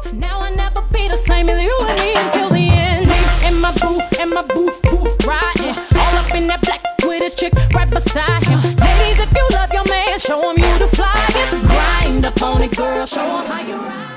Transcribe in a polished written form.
Now I never be the same as you and me until the end. And my boo, riding all up in that black with his chick right beside him. Ladies, if you love your man, show him you the flyest. Grind up on it, girl, show him how you ride.